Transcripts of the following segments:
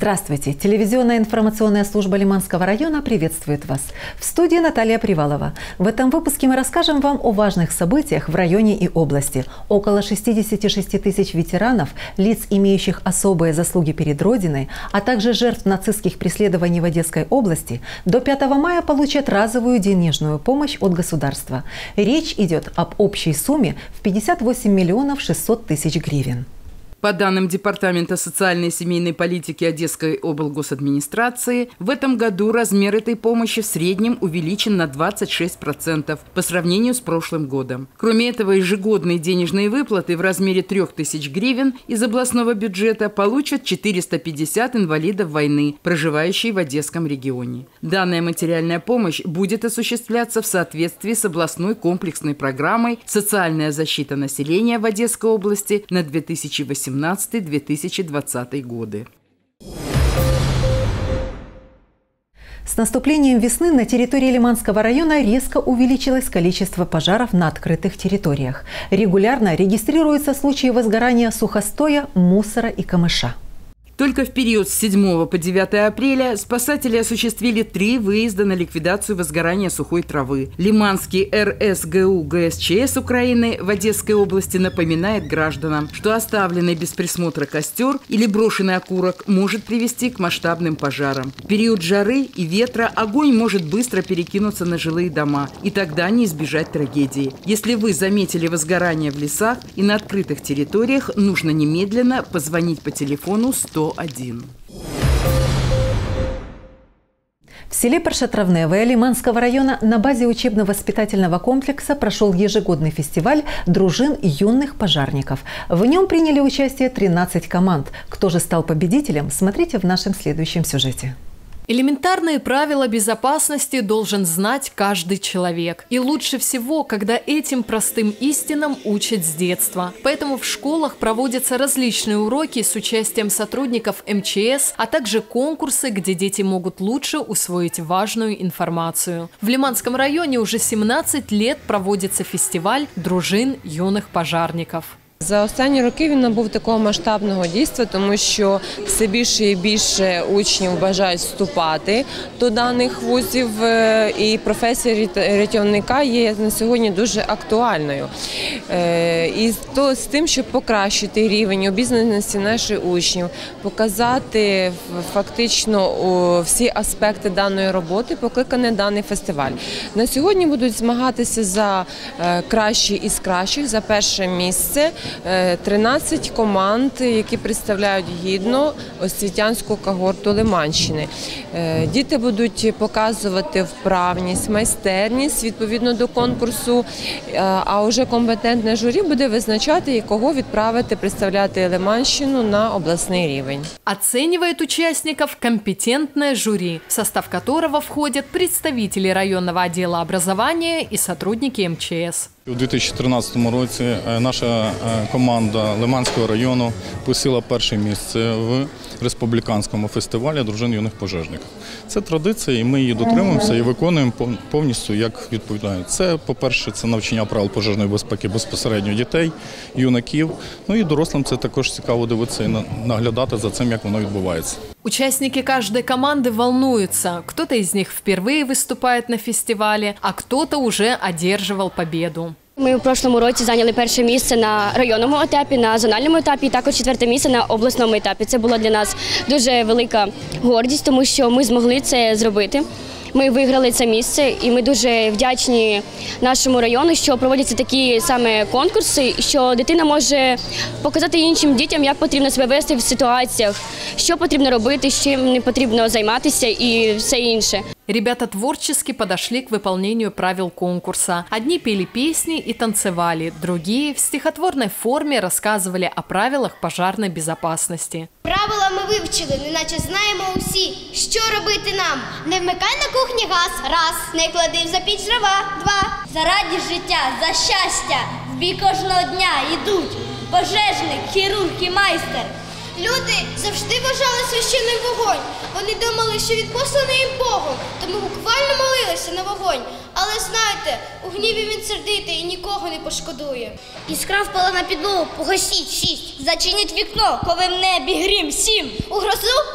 Здравствуйте! Телевизионная информационная служба Лиманского района приветствует вас. В студии Наталья Привалова. В этом выпуске мы расскажем вам о важных событиях в районе и области. Около 66 тысяч ветеранов, лиц, имеющих особые заслуги перед Родиной, а также жертв нацистских преследований в Одесской области, до 5 мая получат разовую денежную помощь от государства. Речь идет об общей сумме в 58 миллионов 600 тысяч гривен. По данным Департамента социальной и семейной политики Одесской облгосадминистрации, в этом году размер этой помощи в среднем увеличен на 26% по сравнению с прошлым годом. Кроме этого, ежегодные денежные выплаты в размере 3000 гривен из областного бюджета получат 450 инвалидов войны, проживающие в Одесском регионе. Данная материальная помощь будет осуществляться в соответствии с областной комплексной программой «Социальная защита населения в Одесской области» на 2018-2020 годы. С наступлением весны на территории Лиманского района резко увеличилось количество пожаров на открытых территориях. Регулярно регистрируются случаи возгорания сухостоя, мусора и камыша. Только в период с 7 по 9 апреля спасатели осуществили 3 выезда на ликвидацию возгорания сухой травы. Лиманский РСГУ ГСЧС Украины в Одесской области напоминает гражданам, что оставленный без присмотра костер или брошенный окурок может привести к масштабным пожарам. В период жары и ветра огонь может быстро перекинуться на жилые дома, и тогда не избежать трагедии. Если вы заметили возгорание в лесах и на открытых территориях, нужно немедленно позвонить по телефону 101. В селе Паршатравневое Лиманского района на базе учебно-воспитательного комплекса прошел ежегодный фестиваль дружин юных пожарников. В нем приняли участие 13 команд. Кто же стал победителем, смотрите в нашем следующем сюжете. Элементарные правила безопасности должен знать каждый человек. И лучше всего, когда этим простым истинам учат с детства. Поэтому в школах проводятся различные уроки с участием сотрудников МЧС, а также конкурсы, где дети могут лучше усвоить важную информацию. В Лиманском районе уже 17 лет проводится фестиваль дружин юних пожарників. За останні роки він набув такого масштабного дійства, тому що все більше і більше учнів бажають вступати до даних вузів, і професія рятівника є на сьогодні дуже актуальною. І з тим, щоб покращити рівень обізнаності наших учнів, показати фактично всі аспекти даної роботи, покликаний даний фестиваль. На сьогодні будуть змагатися за кращі із кращих, за перше місце 13 команд, які представляють гідно освітянську когорту Лиманщини. Діти будуть показувати вправність, майстерність відповідно до конкурсу, а вже компетентне журі буде визначати, кого відправити представляти Лиманщину на областный рівень. Оценивает участников компетентное жюри, в состав которого входят представители районного отдела образования и сотрудники МЧС. У 2013 році наша команда Лиманського району посіла перше місце в республіканському фестивалі дружин юних пожежників. Це традиція, і ми її дотримуємося і виконуємо повністю, як відповідають. Це, по-перше, це навчання правил пожежної безпеки безпосередньо дітей, юнаків. Ну і дорослим це також цікаво дивитися і наглядати за цим, як воно відбувається. Участники каждой команды волнуются. Кто-то из них впервые выступает на фестивале, а кто-то уже одерживал победу. Ми в прошлому році зайняли перше місце на районному етапі, на зональному етапі і також 4-те місце на обласному етапі. Це була для нас дуже велика гордість, тому що ми змогли це зробити. Ми виграли це місце і ми дуже вдячні нашому району, що проводяться такі саме конкурси, що дитина може показати іншим дітям, як потрібно себе вести в ситуаціях, що потрібно робити, з чим не потрібно займатися і все інше. Ребята творчески подошли к выполнению правил конкурса. Одни пели песни и танцевали, другие в стихотворной форме рассказывали о правилах пожарной безопасности. Правила ми вивчили, неначе знаємо усі, що робити нам. Не вмикай на кухні газ, раз, не клади в запіч дрова, два. Заради життя, за щастя, в бій кожного дня йдуть пожежник, хірург і майстер. Люди завжди вважали священним вогонь. Вони думали, що він посланий їм Богом, тому буквально молилися на вогонь. Але знаєте, у гніві він сердитий і нікого не пошкодує. Іскра впала на підлогу, погасіть 6, зачиніть вікно, коли в небі грім 7. У грозу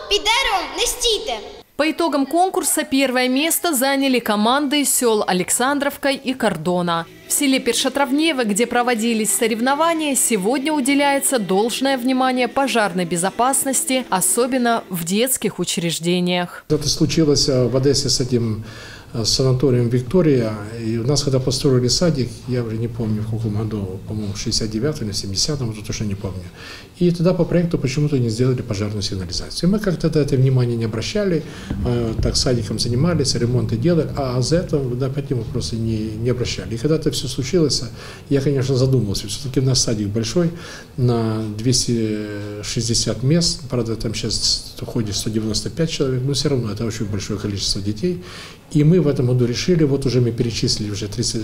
під деревом не стійте. По итогам конкурса первое место заняли команды сел Александровка и Кордона. В селе Першотравнево, где проводились соревнования, сегодня уделяется должное внимание пожарной безопасности, особенно в детских учреждениях. Это случилось в Одессе с этим санаторием «Виктория». И у нас, когда построили садик, я уже не помню, в каком году, по-моему, в 69-м или 70-м, вот точно не помню. И тогда по проекту почему-то не сделали пожарную сигнализацию. И мы как-то на это внимание не обращали, так садиком занимались, ремонты делали, а за это на этим вопросы не обращали. И когда это все случилось, я, конечно, задумался. Все-таки у нас садик большой, на 260 мест, правда, там сейчас ходит 195 человек, но все равно это очень большое количество детей. И мы в этом году решили, вот уже мы перечислили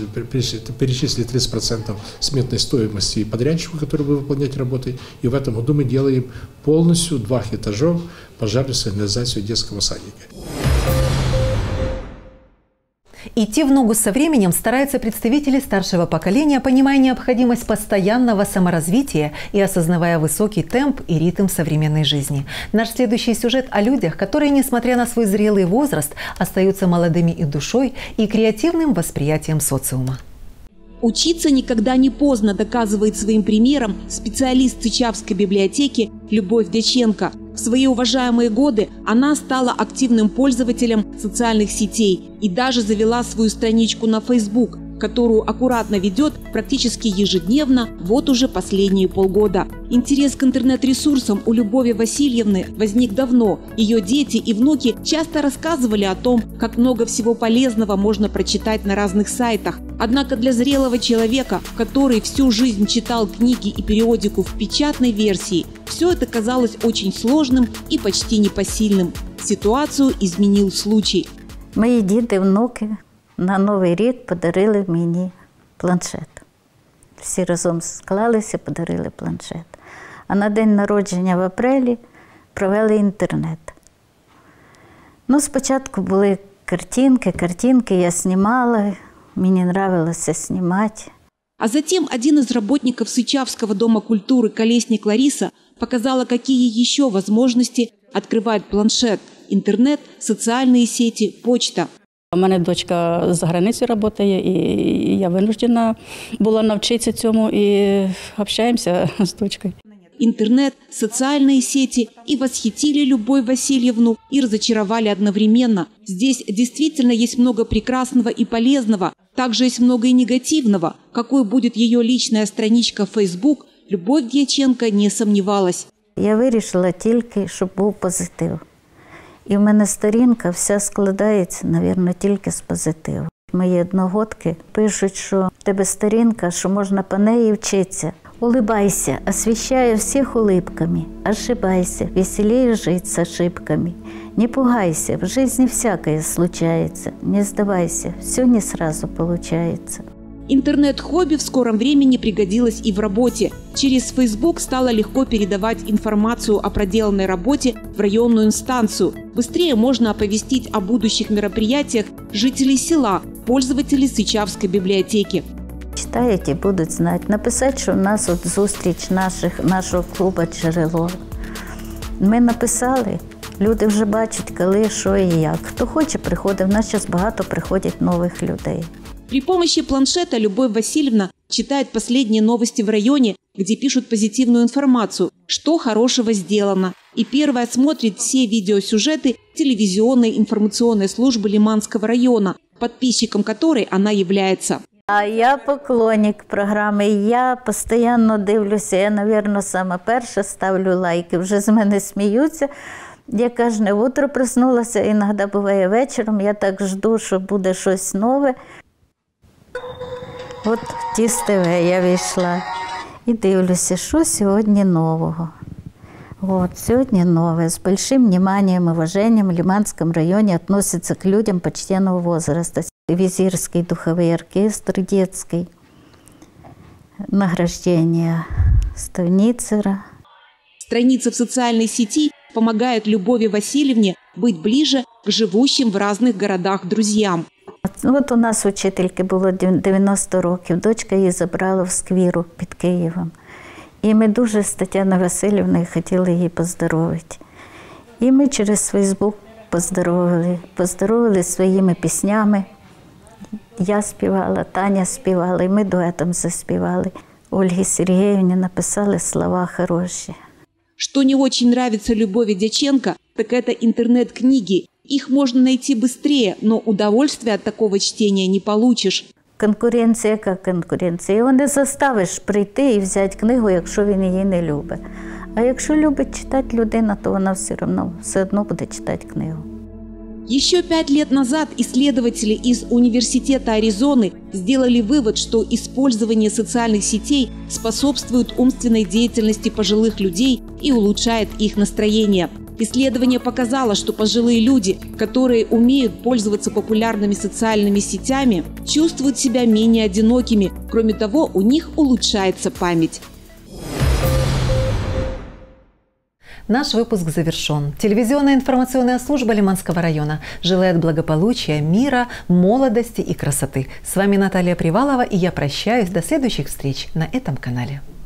30% сметной стоимости подрядчику, который будет выполнять работы. И в этом году мы делаем полностью 2 этажов пожарную сигнализацию детского садика. Идти в ногу со временем стараются представители старшего поколения, понимая необходимость постоянного саморазвития и осознавая высокий темп и ритм современной жизни. Наш следующий сюжет о людях, которые, несмотря на свой зрелый возраст, остаются молодыми и душой, и креативным восприятием социума. Учиться никогда не поздно, доказывает своим примером специалист Сычавской библиотеки Любовь Дьяченко. В свои уважаемые годы она стала активным пользователем социальных сетей и даже завела свою страничку на Facebook, которую аккуратно ведет практически ежедневно вот уже последние полгода. Интерес к интернет-ресурсам у Любови Васильевны возник давно. Ее дети и внуки часто рассказывали о том, как много всего полезного можно прочитать на разных сайтах. Однако для зрелого человека, который всю жизнь читал книги и периодику в печатной версии, все это казалось очень сложным и почти непосильным. Ситуацию изменил случай. Мої діти, внуки на Новий рік подарили мені планшет. Всі разом склалися, подарили планшет. А на день народження в апрелі провели інтернет. Ну, спочатку були картинки я знімала, мне нравилось снимать. А затем один из работников Сычавского дома культуры Колесник Лариса показала, какие еще возможности открывает планшет, интернет, социальные сети, почта. У мене дочка за границею працює, і я винуждена була навчитися цьому, і спілкуємося з дочкою. Интернет, социальные сети и восхитили Любовь Васильевну, и разочаровали одновременно. Здесь действительно есть много прекрасного и полезного, также есть много и негативного. Какой будет ее личная страничка в Facebook, Любовь Дьяченко не сомневалась. Я вирішила тільки, щоб був позитив. І в мене сторінка вся складається, мабуть, тільки з позитиву. Мої одногодки пишуть, що в тебе сторінка, що можна по неї вчитися. Улыбайся, освещая всех улыбками. Ошибайся, веселее жить с ошибками. Не пугайся, в жизни всякое случается. Не сдавайся, все не сразу получается. Интернет-хобби в скором времени пригодилось и в работе. Через Facebook стало легко передавать информацию о проделанной работе в районную инстанцию. Быстрее можно оповестить о будущих мероприятиях жителей села, пользователей Сычавской библиотеки. Читають і будуть знати. Написати, що у нас от зустріч нашого клубу «Джерело». Ми написали, люди вже бачать, коли, що і як. Хто хоче, приходить. У нас зараз багато приходять нових людей. При помощи планшета Любовь Васильевна читает последние новости в районе, где пишут позитивную информацию, что хорошего сделано. И первая смотрит все видеосюжеты телевизионной информационной службы Лиманского района, подписчиком которой она является. А я поклонник програми, я постійно дивлюся, я, мабуть, саме перша ставлю лайки, вже з мене сміються. Я кожне утро проснулася, іноді буває вечором, я так жду, що буде щось нове. От в ТІС-ТВ я вийшла і дивлюся, що сьогодні нового. Вот, сегодня новое. С большим вниманием и уважением в Лиманском районе относятся к людям почтенного возраста. Визирский духовой оркестр детский, награждение Ставницера. Страница в социальной сети помогает Любови Васильевне быть ближе к живущим в разных городах друзьям. От у нас учительки було 90 років, дочка її забрала в сквіру під Києвом. І ми дуже з Тетяною Васильівною хотіли її поздоровити. І ми через Фейсбук поздоровили своїми піснями. Я співала, Таня співала, і ми дуетом заспівали. Ольге Сергеевне написали слова хорошие. Что не очень нравится Любови Дяченко, так это интернет-книги. Их можно найти быстрее, но удовольствия от такого чтения не получишь. Конкуренція, яка конкуренція? Його не заставиш прийти і взяти книгу, якщо він її не любить. А якщо любить читати людина, то вона все одно буде читати книгу. Еще 5 лет назад исследователи из Университета Аризоны сделали вывод, что использование социальных сетей способствует умственной деятельности пожилых людей и улучшает их настроение. Исследование показало, что пожилые люди, которые умеют пользоваться популярными социальными сетями, чувствуют себя менее одинокими. Кроме того, у них улучшается память. Наш выпуск завершен. Телевизионная информационная служба Лиманского района желает благополучия, мира, молодости и красоты. С вами Наталья Привалова, и я прощаюсь до следующих встреч на этом канале.